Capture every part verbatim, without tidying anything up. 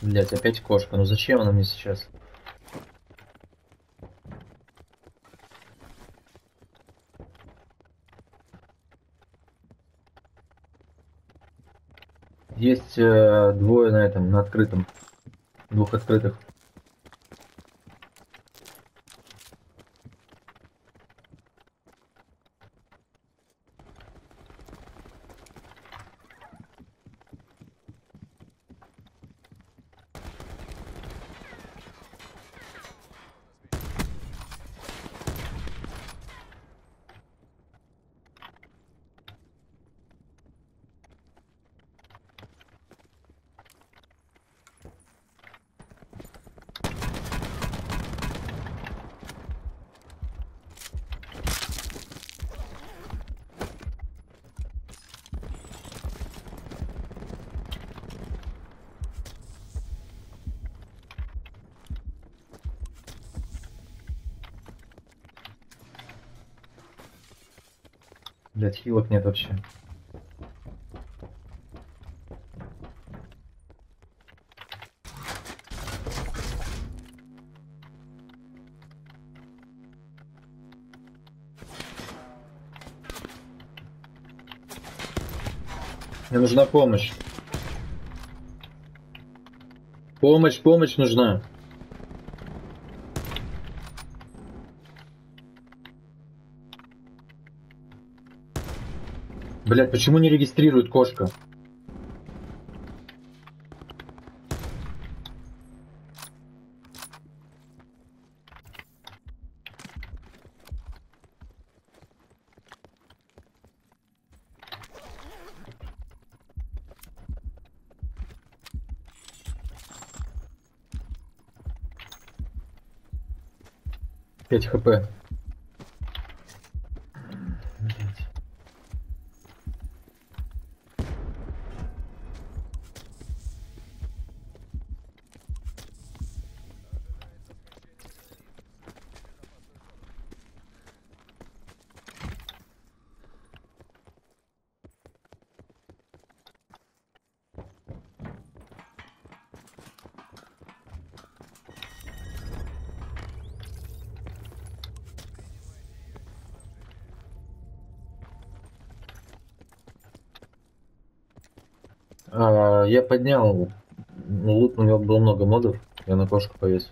Блять, опять кошка. Ну зачем она мне сейчас? Есть э, двое на этом, на открытом. Двух открытых. Блять, хилок нет вообще. Мне нужна помощь. Помощь, помощь нужна. Блять, почему не регистрирует кошка? пять хп. Блять. А, я поднял лут, у него было много модов. Я на кошку повесил.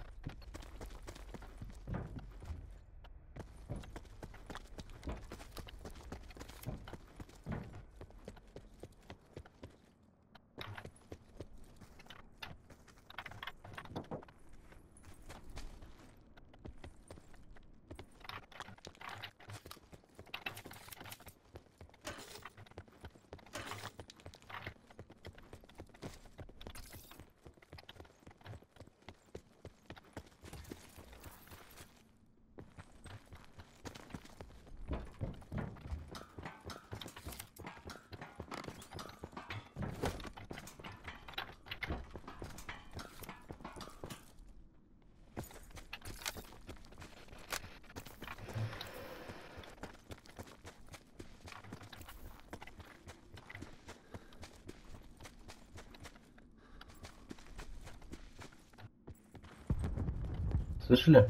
Слышали?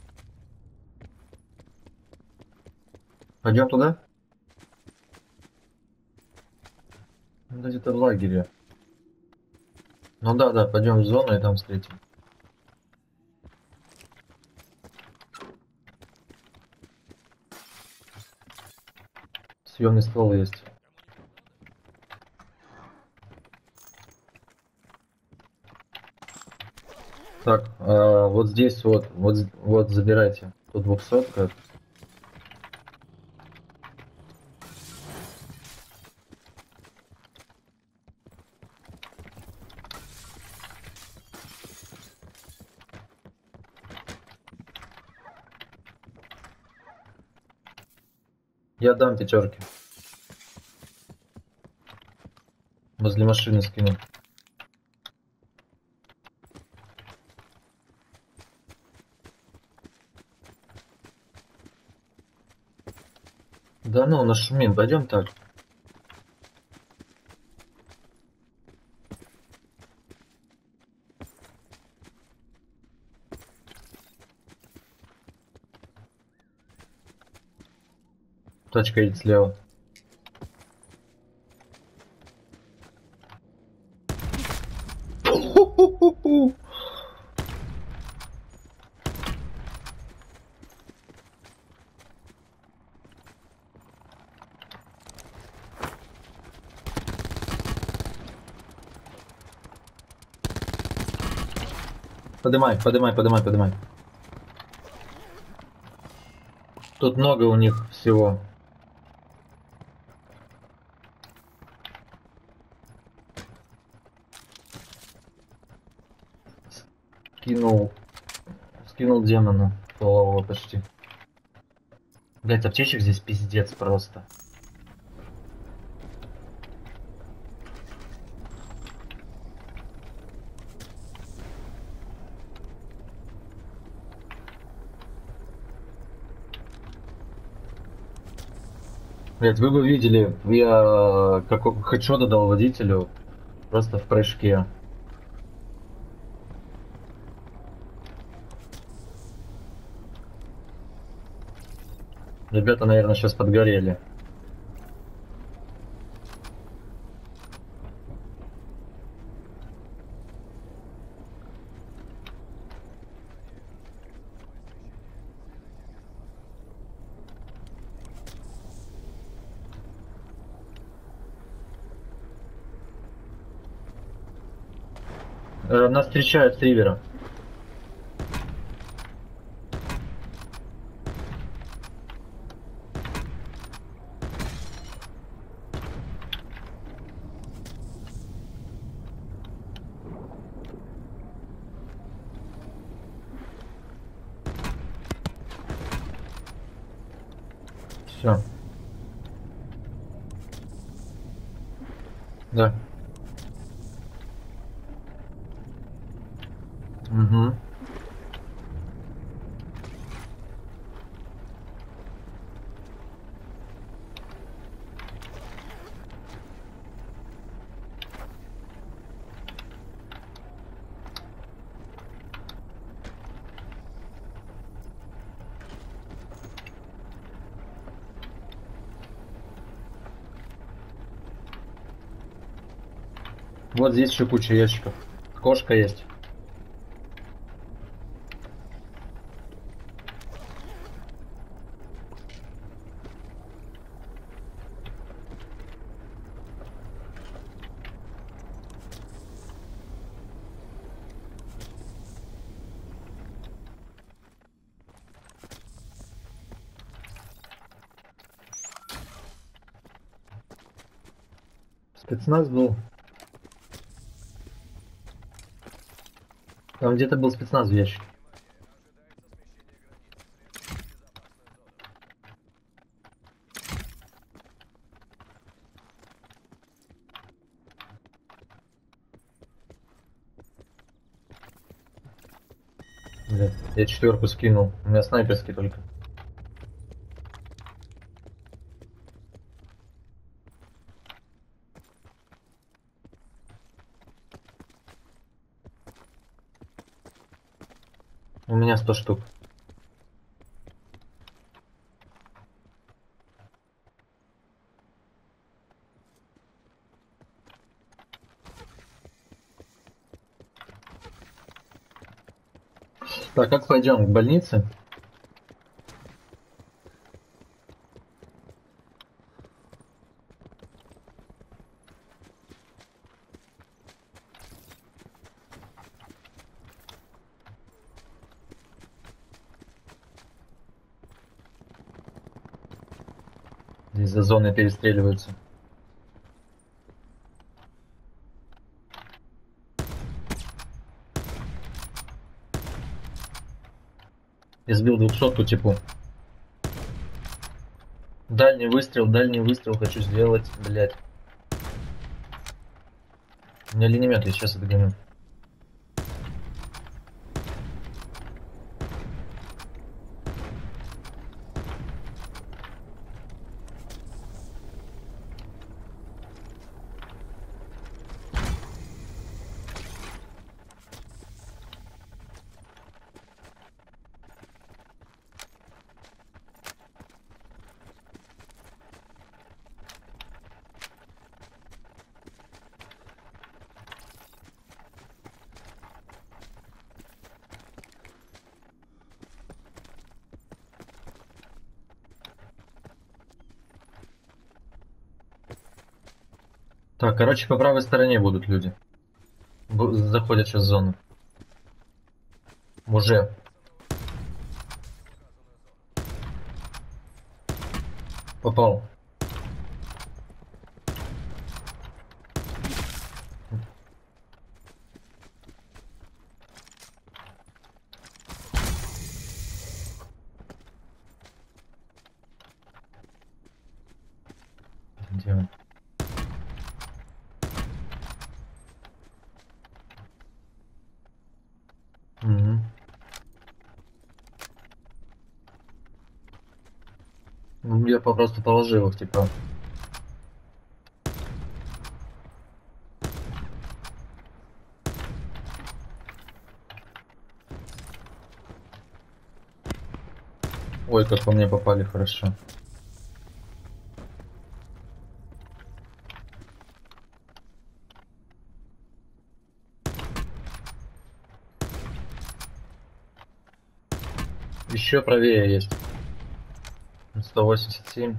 Пойдем туда? Ну, где-то в лагере. Ну да, да, пойдем в зону и там встретим. Съемный ствол есть. Так, а, вот здесь вот, вот, вот забирайте. Тут двухсотка. Я дам пятерки. Возле машины скину. Да ну, нашумим, пойдем так. Точка едет слева. Подымай, подымай, подымай, подымай. Тут много у них всего. Скинул. Скинул демона. Полового почти. Блять, аптечек здесь пиздец просто. Блять, вы бы видели, я как хедшота дал водителю просто в прыжке. Ребята, наверное, сейчас подгорели. Э, нас встречают с ривера. Все. Да. Угу. Вот здесь еще куча ящиков. Кошка есть. Спецназ был. Там где-то был спецназ в ящике. Блядь, я четверку скинул. У меня снайперский только. У меня сто штук. Так, как пойдем к больнице? Здесь за зоной перестреливаются. Я сбил двухсотку типу. Дальний выстрел, дальний выстрел хочу сделать, блядь. У меня линемет, я сейчас отгоню. Так, короче, по правой стороне будут люди. Бу- Заходят сейчас в зону. Уже. Попал. Где он? Угу. Ну, я просто положил их, типа. Ой, как по мне попали хорошо. Еще правее есть. сто восемьдесят семь.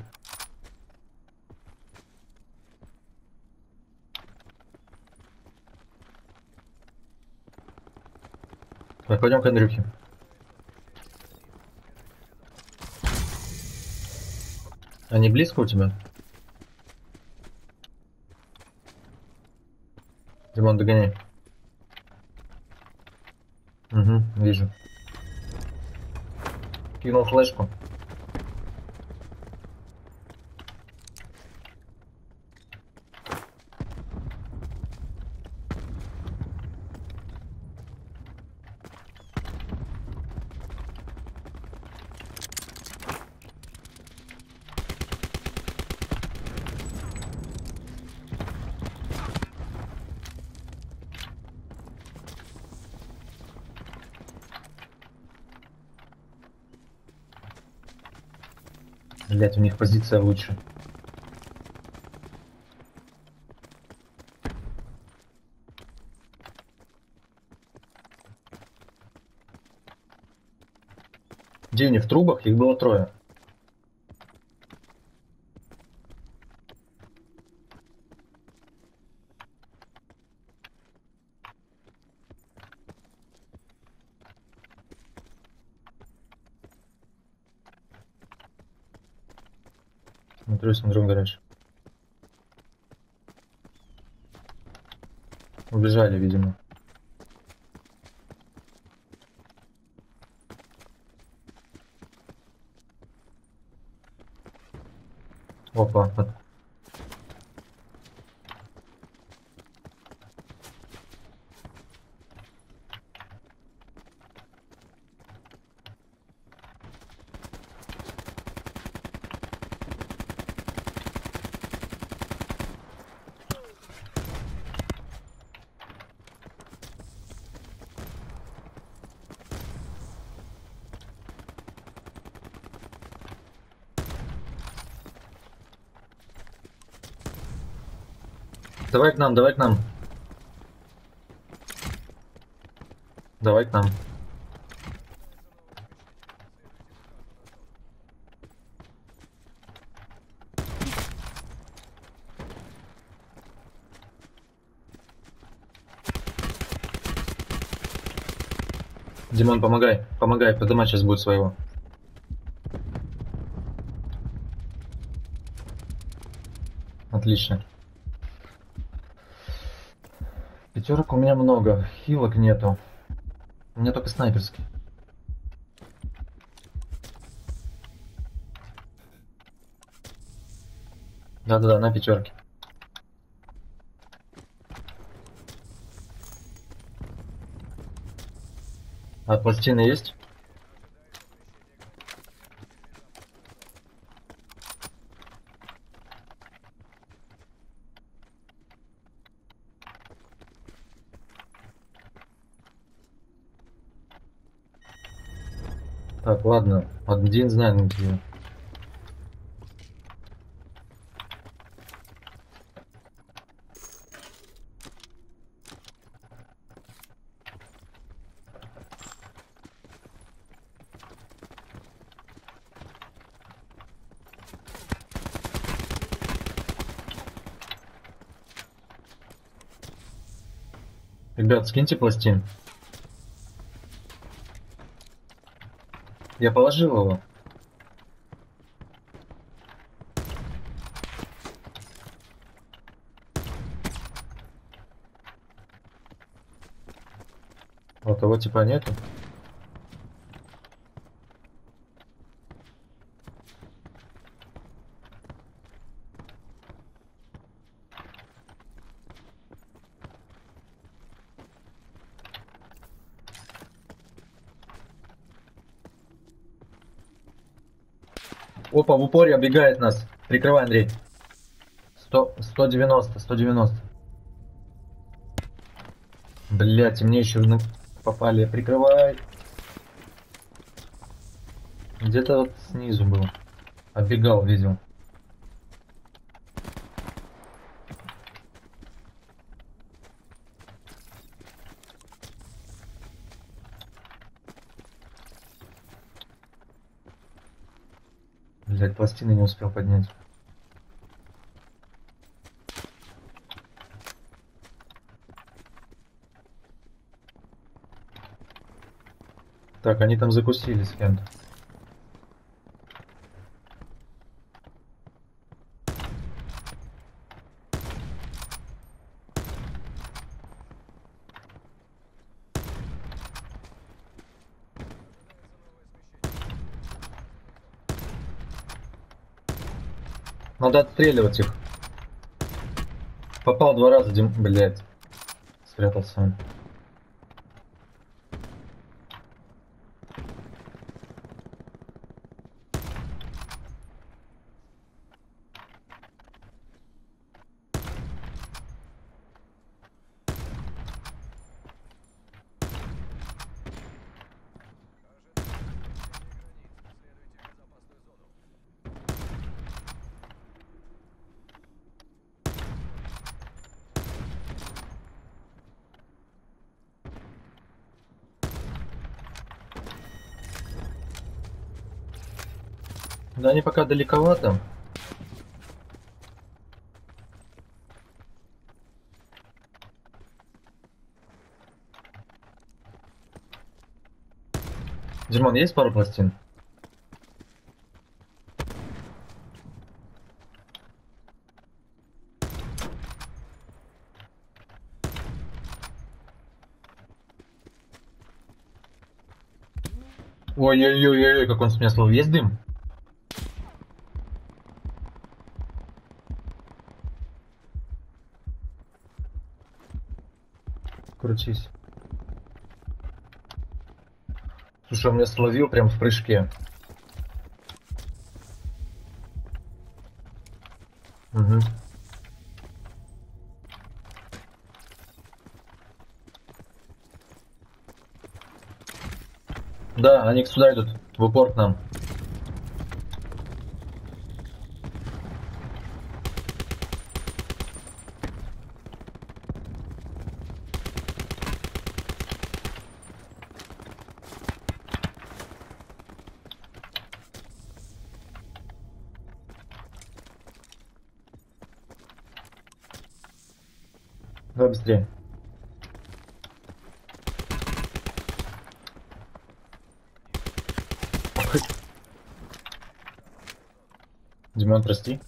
Так, пойдем к Андрюхе. Они близко у тебя? Димон, догоняй. Угу, вижу. Кинул флешку. Блять, у них позиция лучше. Где они? В трубах? Их было трое. Смотрю, смотрю в гараж. Убежали, видимо. Опа. под- Давай к нам, давай к нам. Давай к нам. Димон, помогай. Помогай, подымать сейчас будет своего. Отлично. Пятерок у меня много. Хилок нету. У меня только снайперский. Да-да-да, на пятерке. А пластины есть? Так, ладно. Один знаю где. Ребят, скиньте пластин. Я положил его. Вот его типа нету. Опа, в упоре оббегает нас. Прикрывай, Андрей. сто, сто девяносто, сто девяносто. Блять, мне еще ну, попали. Прикрывай. Где-то вот снизу был. Оббегал, видел. Блять, пластины не успел поднять. Так, они там закусили с кем-то. Надо отстреливать их. Попал два раза, Дим, блять. Спрятался он. Да они пока далековато. Димон, есть пару пластин? Ой-ой-ой-ой, как он с меня словил. Есть дым? Крутись. Слушай, он меня словил прям в прыжке. Угу. Да, они сюда идут, в упор к нам. Давай быстрее. Димон, прости.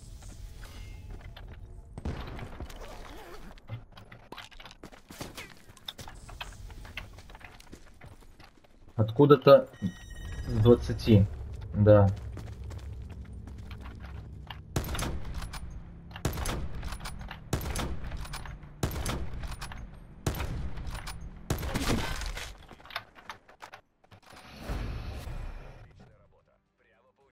Откуда-то с двадцати. Да.